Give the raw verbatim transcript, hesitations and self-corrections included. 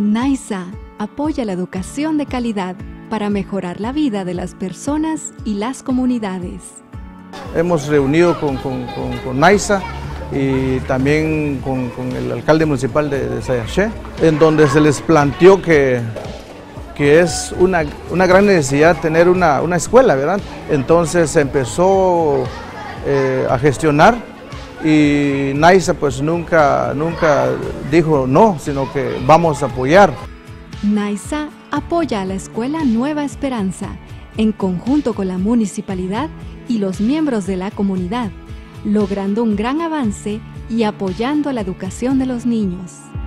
NAISA apoya la educación de calidad para mejorar la vida de las personas y las comunidades. Hemos reunido con, con, con, con NAISA y también con, con el alcalde municipal de, de Sayaché, en donde se les planteó que, que es una, una gran necesidad tener una, una escuela, ¿verdad? Entonces se empezó eh, a gestionar y NAISA pues nunca, nunca dijo no, sino que vamos a apoyar. NAISA apoya a la Escuela Nueva Esperanza en conjunto con la municipalidad y los miembros de la comunidad, logrando un gran avance y apoyando la educación de los niños.